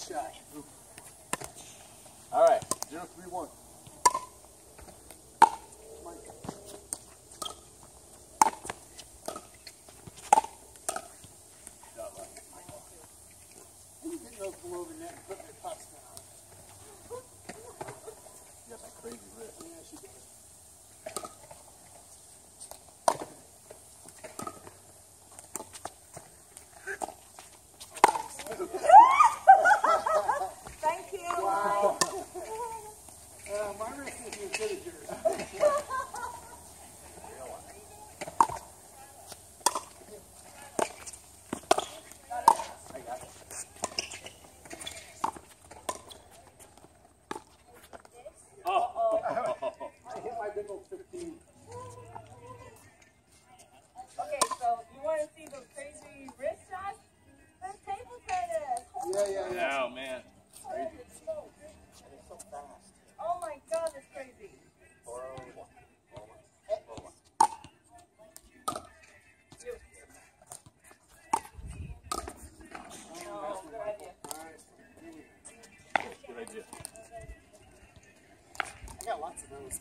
shy. All right, 0-3-1. You get those below the net and put their pucks down. You got that crazy wrist. Yeah, she does. Thank you. Wow. My wrist isn't as good as yours. I got it. Oh. I hit my big old 15. Okay, so you want to see those crazy wrist shots? The table tennis. Yeah. Oh, man. Holy smoke. So fast. Oh my God, that's crazy. 4-1. No, good idea. Good idea. I got lots of those.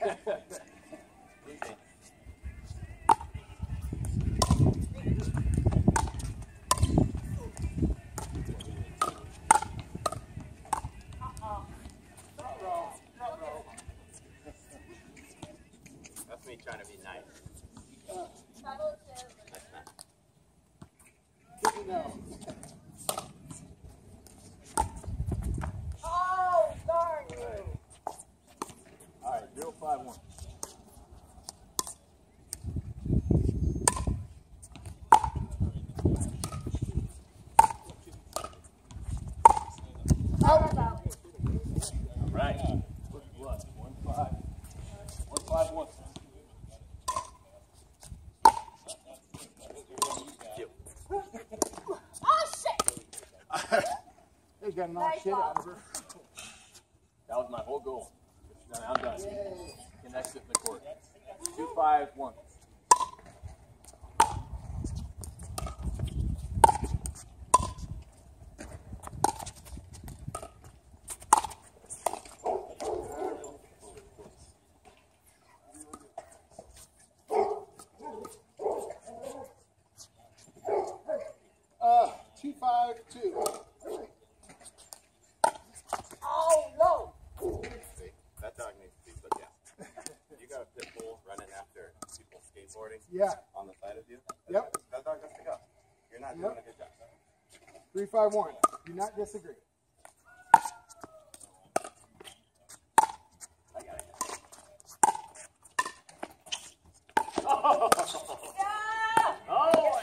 That's me trying to be nice. That's not. Good to know. Oh, darn you. All right, 0-5-1. How about it? All right. What? 1-5. 1-5-1. Oh, shit. They got to knock Nice shit ball. out of her. That was my whole goal. I'm done. Can exit in the court. 2-5-1. Uh, 2-5-2. Oh, no. See, that dog needs to be put down. You got a pit bull running after people skateboarding Yeah. on the side of you. Yep. That dog has to go. You're not doing a good job. 3-5-1. Do not disagree. I got it. Yeah. Oh!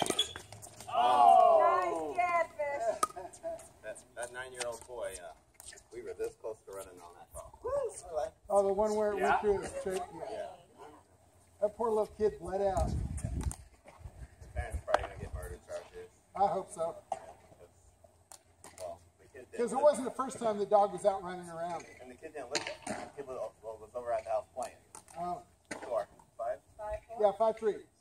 Nice catfish. That 9-year-old boy, we were this close to running on that ball. Oh, the one where it Yeah. went through his cheek. Yeah. Yeah. That poor little kid bled out. The parents probably going to get murder charges. I hope so. Well, the kid Because it didn't wasn't the first time the dog was out running around. listen. And the kid didn't listen. The kid was over at the house playing. Oh, Score. 5? 5-4. yeah, 5-3.